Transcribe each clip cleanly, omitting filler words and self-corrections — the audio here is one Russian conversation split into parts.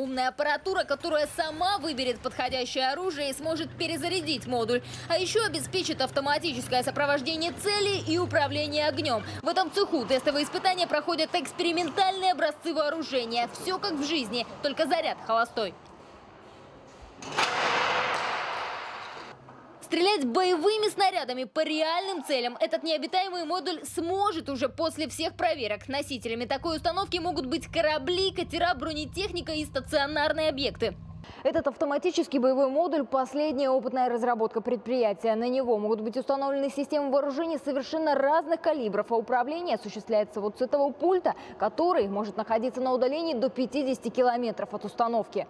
Умная аппаратура, которая сама выберет подходящее оружие и сможет перезарядить модуль. А еще обеспечит автоматическое сопровождение цели и управление огнем. В этом цеху тестовые испытания проходят экспериментальные образцы вооружения. Все как в жизни, только заряд холостой. Стрелять боевыми снарядами по реальным целям этот необитаемый модуль сможет уже после всех проверок. Носителями такой установки могут быть корабли, катера, бронетехника и стационарные объекты. Этот автоматический боевой модуль – последняя опытная разработка предприятия. На него могут быть установлены системы вооружений совершенно разных калибров, а управление осуществляется вот с этого пульта, который может находиться на удалении до 50 километров от установки.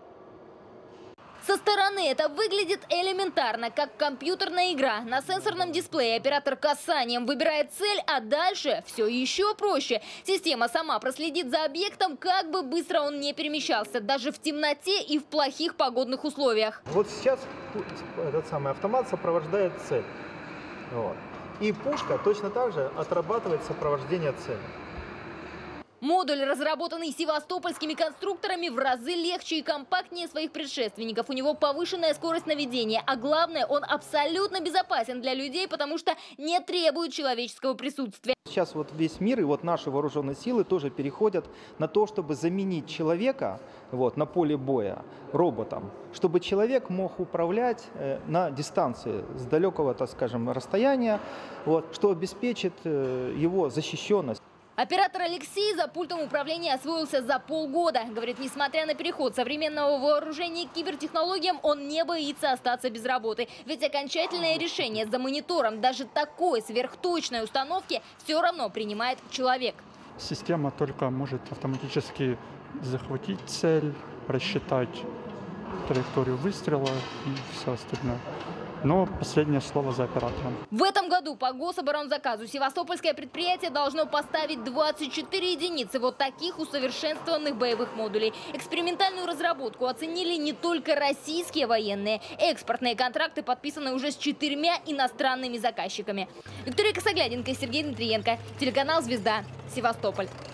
Со стороны это выглядит элементарно, как компьютерная игра. На сенсорном дисплее оператор касанием выбирает цель, а дальше все еще проще. Система сама проследит за объектом, как бы быстро он не перемещался, даже в темноте и в плохих погодных условиях. Вот сейчас этот самый автомат сопровождает цель. Вот. И пушка точно так же отрабатывает сопровождение цели. Модуль, разработанный севастопольскими конструкторами, в разы легче и компактнее своих предшественников. У него повышенная скорость наведения, а главное, он абсолютно безопасен для людей, потому что не требует человеческого присутствия. Сейчас вот весь мир и вот наши вооруженные силы тоже переходят на то, чтобы заменить человека на поле боя роботом, чтобы человек мог управлять на дистанции с далекого, так скажем, расстояния, что обеспечит его защищенность. Оператор Алексей за пультом управления освоился за полгода. Говорит, несмотря на переход современного вооружения к кибертехнологиям, он не боится остаться без работы. Ведь окончательное решение за монитором даже такой сверхточной установки все равно принимает человек. Система только может автоматически захватить цель, рассчитать траекторию выстрела и все остальное. Но последнее слово за оператором. В этом году по гособоронзаказу севастопольское предприятие должно поставить 24 единицы вот таких усовершенствованных боевых модулей. Экспериментальную разработку оценили не только российские военные. Экспортные контракты подписаны уже с 4 иностранными заказчиками. Виктория Косогляденко и Сергей Дмитриенко. Телеканал «Звезда», Севастополь.